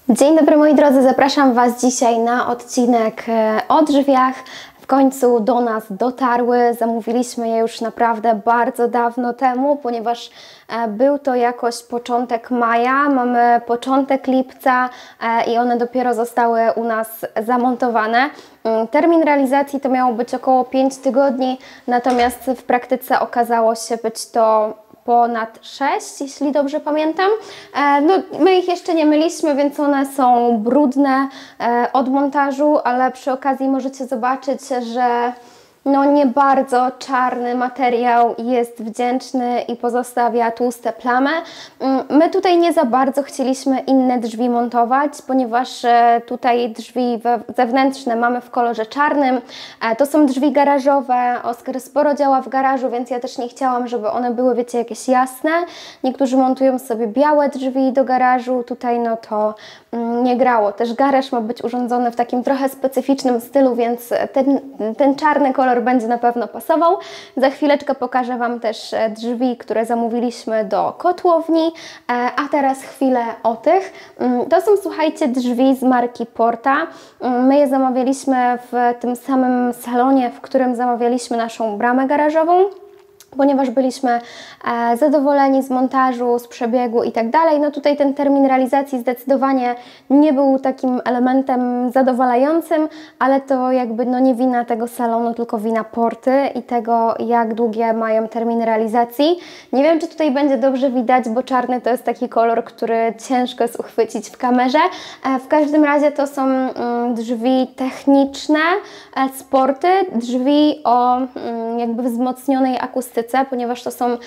Dzień dobry moi drodzy, zapraszam Was dzisiaj na odcinek o drzwiach. W końcu do nas dotarły, zamówiliśmy je już naprawdę bardzo dawno temu, ponieważ był to jakoś początek maja, mamy początek lipca i one dopiero zostały u nas zamontowane. Termin realizacji to miało być około 5 tygodni, natomiast w praktyce okazało się być to ponad 6, jeśli dobrze pamiętam. No, my ich jeszcze nie myliśmy, więc one są brudne od montażu, ale przy okazji możecie zobaczyć, że no nie bardzo czarny materiał jest wdzięczny i pozostawia tłuste plamy. My tutaj nie za bardzo chcieliśmy inne drzwi montować, ponieważ tutaj drzwi zewnętrzne mamy w kolorze czarnym. To są drzwi garażowe. Oskar sporo działa w garażu, więc ja też nie chciałam, żeby one były, wiecie, jakieś jasne. Niektórzy montują sobie białe drzwi do garażu. Tutaj no to nie grało. Też garaż ma być urządzony w takim trochę specyficznym stylu, więc ten czarny kolor będzie na pewno pasował. Za chwileczkę pokażę Wam też drzwi, które zamówiliśmy do kotłowni, a teraz chwilę o tych. To są, słuchajcie, drzwi z marki Porta. My je zamawialiśmy w tym samym salonie, w którym zamawialiśmy naszą bramę garażową, ponieważ byliśmy zadowoleni z montażu, z przebiegu i tak dalej. No tutaj ten termin realizacji zdecydowanie nie był takim elementem zadowalającym, ale to jakby no nie wina tego salonu, tylko wina Porty i tego, jak długie mają terminy realizacji. Nie wiem, czy tutaj będzie dobrze widać, bo czarny to jest taki kolor, który ciężko jest uchwycić w kamerze. W każdym razie to są drzwi techniczne z Porty, drzwi o jakby wzmocnionej akustyce, ponieważ to są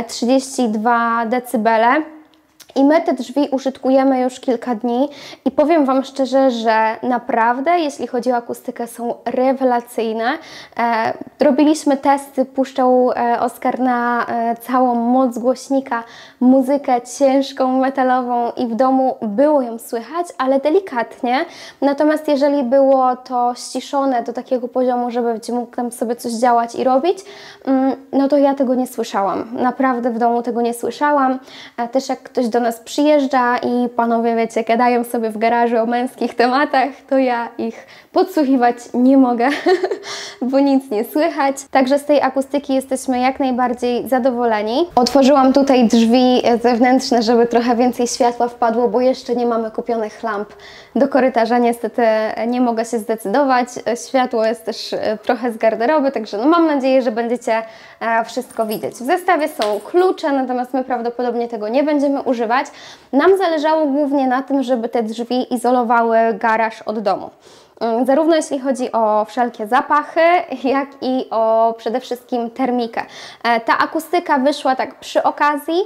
32 decybele. I my te drzwi użytkujemy już kilka dni i powiem Wam szczerze, że naprawdę, jeśli chodzi o akustykę, są rewelacyjne. Robiliśmy testy, puszczał Oskar na całą moc głośnika muzykę ciężką, metalową i w domu było ją słychać, ale delikatnie. Natomiast jeżeli było to ściszone do takiego poziomu, żeby mógł tam sobie coś działać i robić, no to ja tego nie słyszałam. Naprawdę w domu tego nie słyszałam. Też jak ktoś do nas przyjeżdża i panowie, wiecie, gadają sobie w garażu o męskich tematach, to ja ich podsłuchiwać nie mogę, bo nic nie słychać. Także z tej akustyki jesteśmy jak najbardziej zadowoleni. Otworzyłam tutaj drzwi zewnętrzne, żeby trochę więcej światła wpadło, bo jeszcze nie mamy kupionych lamp do korytarza. Niestety nie mogę się zdecydować. Światło jest też trochę z garderoby, także no mam nadzieję, że będziecie wszystko widzieć. W zestawie są klucze, natomiast my prawdopodobnie tego nie będziemy używać. Nam zależało głównie na tym, żeby te drzwi izolowały garaż od domu. Zarówno jeśli chodzi o wszelkie zapachy, jak i o przede wszystkim termikę. Ta akustyka wyszła tak przy okazji,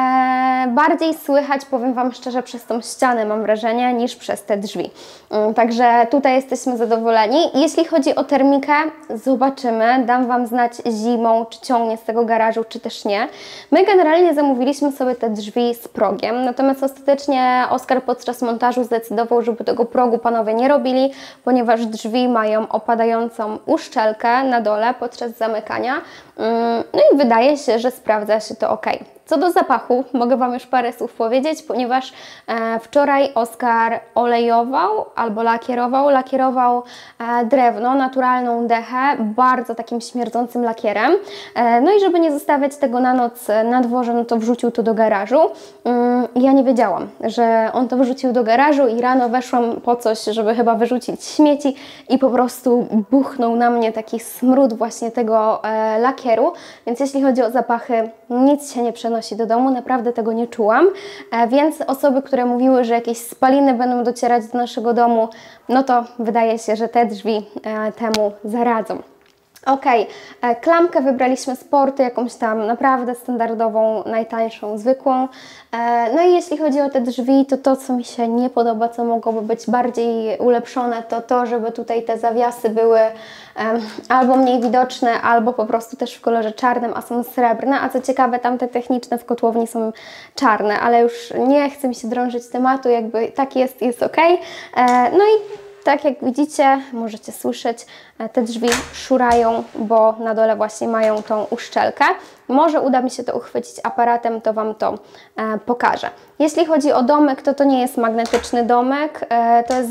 bardziej słychać, powiem Wam szczerze, przez tą ścianę mam wrażenie, niż przez te drzwi. Także tutaj jesteśmy zadowoleni. Jeśli chodzi o termikę, zobaczymy, dam Wam znać zimą, czy ciągnie z tego garażu, czy też nie. My generalnie zamówiliśmy sobie te drzwi z progiem, natomiast ostatecznie Oskar podczas montażu zdecydował, żeby tego progu panowie nie robili, ponieważ drzwi mają opadającą uszczelkę na dole podczas zamykania. No i wydaje się, że sprawdza się to ok. Co do zapachu, mogę Wam już parę słów powiedzieć, ponieważ wczoraj Oskar olejował albo lakierował drewno, naturalną dechę, bardzo takim śmierdzącym lakierem. No i żeby nie zostawiać tego na noc na dworze, no to wrzucił to do garażu. Ja nie wiedziałam, że on to wrzucił do garażu i rano weszłam po coś, żeby chyba wyrzucić śmieci i po prostu buchnął na mnie taki smród właśnie tego lakieru, więc jeśli chodzi o zapachy, nic się nie przenosi do domu, naprawdę tego nie czułam, więc osoby, które mówiły, że jakieś spaliny będą docierać do naszego domu, no to wydaje się, że te drzwi temu zaradzą. Ok, klamkę wybraliśmy z Porty, jakąś tam naprawdę standardową, najtańszą, zwykłą. No i jeśli chodzi o te drzwi, to to, co mi się nie podoba, co mogłoby być bardziej ulepszone, to to, żeby tutaj te zawiasy były albo mniej widoczne, albo po prostu też w kolorze czarnym, a są srebrne. A co ciekawe, tamte techniczne w kotłowni są czarne, ale już nie chcę mi się drążyć tematu, jakby tak jest ok. No i tak jak widzicie, możecie słyszeć, te drzwi szurają, bo na dole właśnie mają tą uszczelkę. Może uda mi się to uchwycić aparatem, to Wam to pokażę. Jeśli chodzi o domek, to nie jest magnetyczny domek, to jest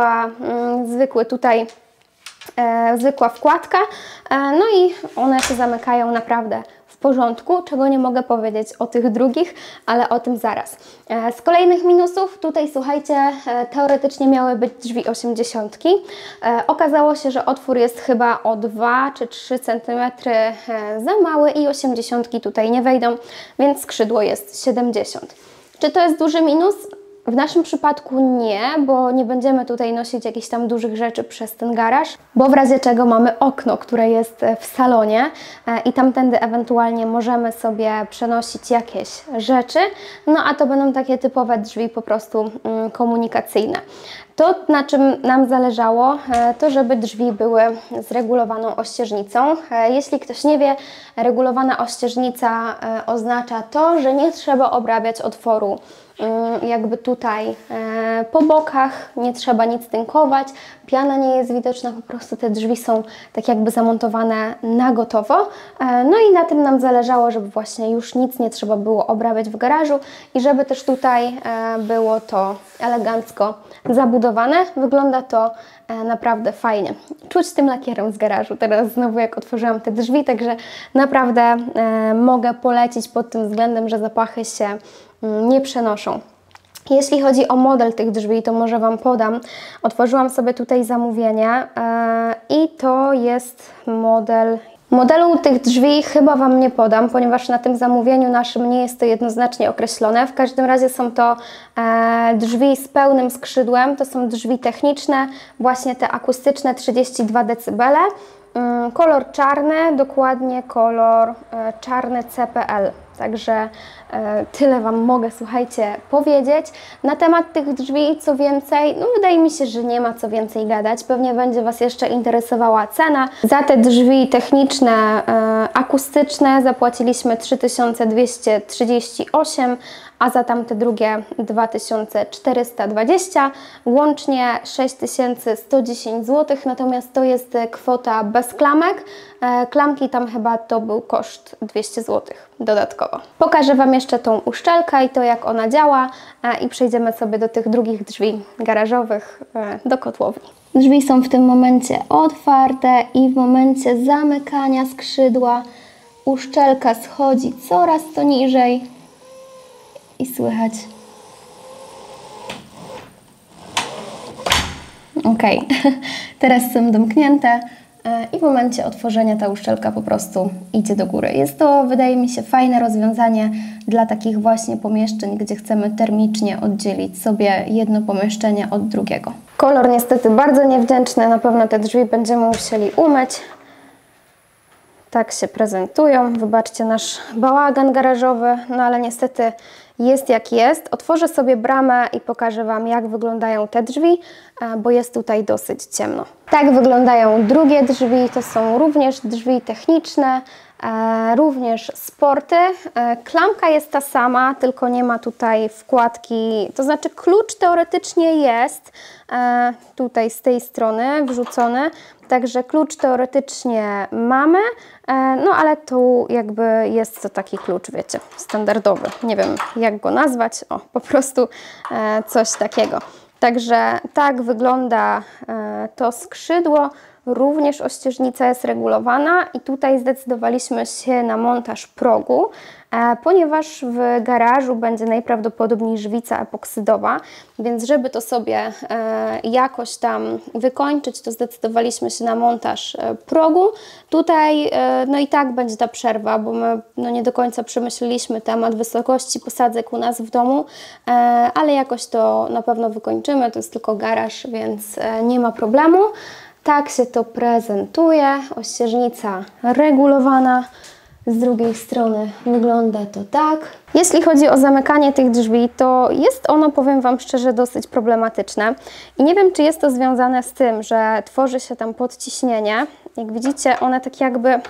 zwykła wkładka, no i one się zamykają naprawdę w porządku, czego nie mogę powiedzieć o tych drugich, ale o tym zaraz. Z kolejnych minusów, tutaj słuchajcie, teoretycznie miały być drzwi 80. Okazało się, że otwór jest chyba o 2 czy 3 cm za mały i 80 tutaj nie wejdą, więc skrzydło jest 70. Czy to jest duży minus? W naszym przypadku nie, bo nie będziemy tutaj nosić jakichś tam dużych rzeczy przez ten garaż, bo w razie czego mamy okno, które jest w salonie i tamtędy ewentualnie możemy sobie przenosić jakieś rzeczy, no a to będą takie typowe drzwi po prostu komunikacyjne. To, na czym nam zależało, to żeby drzwi były z regulowaną ościeżnicą. Jeśli ktoś nie wie, regulowana ościeżnica oznacza to, że nie trzeba obrabiać otworu jakby tutaj po bokach, nie trzeba nic tynkować, piana nie jest widoczna, po prostu te drzwi są tak jakby zamontowane na gotowo. No i na tym nam zależało, żeby właśnie już nic nie trzeba było obrabiać w garażu i żeby też tutaj było to elegancko zabudowane. Wygląda to naprawdę fajnie. Czuć tym lakierem z garażu teraz znowu jak otworzyłam te drzwi, także naprawdę mogę polecić pod tym względem, że zapachy się nie przenoszą. Jeśli chodzi o model tych drzwi, to może Wam podam. Otworzyłam sobie tutaj zamówienie i to jest model. Modelu tych drzwi chyba Wam nie podam, ponieważ na tym zamówieniu naszym nie jest to jednoznacznie określone. W każdym razie są to drzwi z pełnym skrzydłem, to są drzwi techniczne, właśnie te akustyczne 32 dB. Kolor czarny, dokładnie kolor czarny CPL. Także tyle Wam mogę, słuchajcie, powiedzieć. Na temat tych drzwi, co więcej, no wydaje mi się, że nie ma co więcej gadać. Pewnie będzie Was jeszcze interesowała cena. Za te drzwi techniczne, akustyczne zapłaciliśmy 3238, a za tamte drugie 2420, łącznie 6110 zł, natomiast to jest kwota bez klamek. Klamki tam chyba to był koszt 200 zł dodatkowo. Pokażę Wam jeszcze tą uszczelkę i to, jak ona działa, i przejdziemy sobie do tych drugich drzwi garażowych, do kotłowni. Drzwi są w tym momencie otwarte i w momencie zamykania skrzydła uszczelka schodzi coraz to niżej i słychać. Ok, teraz są domknięte i w momencie otworzenia ta uszczelka po prostu idzie do góry. Jest to, wydaje mi się, fajne rozwiązanie dla takich właśnie pomieszczeń, gdzie chcemy termicznie oddzielić sobie jedno pomieszczenie od drugiego. Kolor niestety bardzo niewdzięczny, na pewno te drzwi będziemy musieli umyć. Tak się prezentują. Wybaczcie nasz bałagan garażowy, no ale niestety jest jak jest. Otworzę sobie bramę i pokażę Wam, jak wyglądają te drzwi, bo jest tutaj dosyć ciemno. Tak wyglądają drugie drzwi. To są również drzwi techniczne, również sporty. Klamka jest ta sama, tylko nie ma tutaj wkładki, to znaczy klucz teoretycznie jest tutaj z tej strony wrzucony, także klucz teoretycznie mamy, no ale tu jakby jest to taki klucz, wiecie, standardowy, nie wiem jak go nazwać, o, po prostu coś takiego. Także tak wygląda to skrzydło. Również ościeżnica jest regulowana i tutaj zdecydowaliśmy się na montaż progu, ponieważ w garażu będzie najprawdopodobniej żywica epoksydowa, więc żeby to sobie jakoś tam wykończyć, to zdecydowaliśmy się na montaż progu. Tutaj no i tak będzie ta przerwa, bo my no nie do końca przemyśleliśmy temat wysokości posadzek u nas w domu, ale jakoś to na pewno wykończymy, to jest tylko garaż, więc nie ma problemu. Tak się to prezentuje, ościeżnica regulowana, z drugiej strony wygląda to tak. Jeśli chodzi o zamykanie tych drzwi, to jest ono, powiem Wam szczerze, dosyć problematyczne i nie wiem, czy jest to związane z tym, że tworzy się tam podciśnienie. Jak widzicie, one tak jakby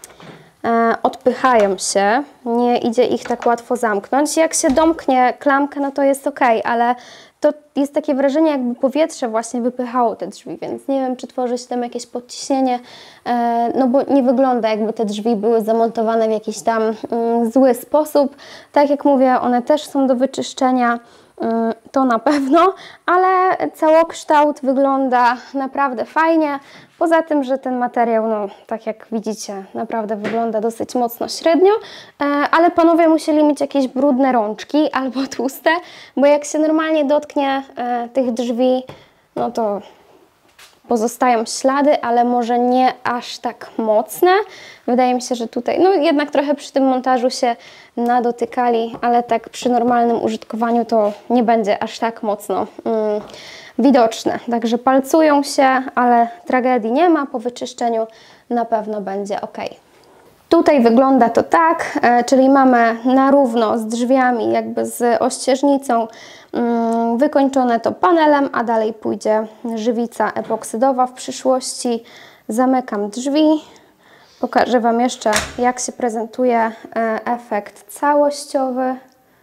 odpychają się, nie idzie ich tak łatwo zamknąć. Jak się domknie klamkę, no to jest ok, ale to jest takie wrażenie, jakby powietrze właśnie wypychało te drzwi, więc nie wiem, czy tworzy się tam jakieś podciśnienie, no bo nie wygląda, jakby te drzwi były zamontowane w jakiś tam zły sposób. Tak jak mówię, one też są do wyczyszczenia, to na pewno, ale całokształt wygląda naprawdę fajnie. Poza tym, że ten materiał, no tak jak widzicie, naprawdę wygląda dosyć mocno średnio, ale panowie musieli mieć jakieś brudne rączki albo tłuste, bo jak się normalnie dotknie tych drzwi, no to pozostają ślady, ale może nie aż tak mocne. Wydaje mi się, że tutaj, no jednak trochę przy tym montażu się nadotykali, ale tak przy normalnym użytkowaniu to nie będzie aż tak mocno widoczne. Także palcują się, ale tragedii nie ma. Po wyczyszczeniu na pewno będzie ok. Tutaj wygląda to tak, czyli mamy na równo z drzwiami, jakby z ościeżnicą, wykończone to panelem, a dalej pójdzie żywica epoksydowa w przyszłości. Zamykam drzwi. Pokażę Wam jeszcze, jak się prezentuje efekt całościowy.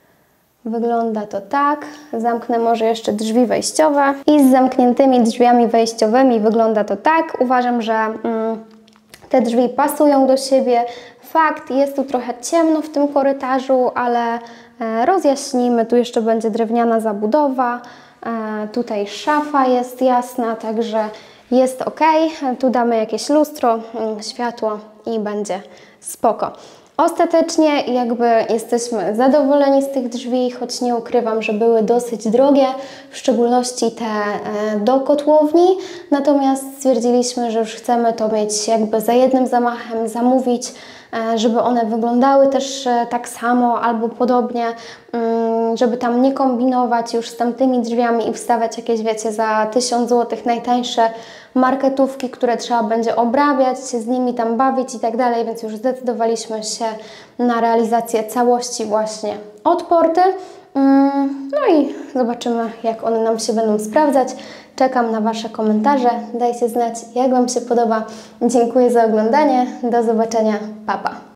Wygląda to tak. Zamknę może jeszcze drzwi wejściowe. I z zamkniętymi drzwiami wejściowymi wygląda to tak. Uważam, że te drzwi pasują do siebie. Fakt, jest tu trochę ciemno w tym korytarzu, ale rozjaśnimy. Tu jeszcze będzie drewniana zabudowa. Tutaj szafa jest jasna, także jest ok. Tu damy jakieś lustro, światło i będzie spoko. Ostatecznie jakby jesteśmy zadowoleni z tych drzwi, choć nie ukrywam, że były dosyć drogie, w szczególności te do kotłowni. Natomiast stwierdziliśmy, że już chcemy to mieć jakby za jednym zamachem, zamówić, żeby one wyglądały też tak samo albo podobnie, żeby tam nie kombinować już z tamtymi drzwiami i wstawiać jakieś, wiecie, za 1000 zł najtańsze marketówki, które trzeba będzie obrabiać, się z nimi tam bawić i tak dalej, więc już zdecydowaliśmy się na realizację całości właśnie od Porty. No i zobaczymy, jak one nam się będą sprawdzać. Czekam na Wasze komentarze. Dajcie znać, jak Wam się podoba. Dziękuję za oglądanie. Do zobaczenia. Pa, pa.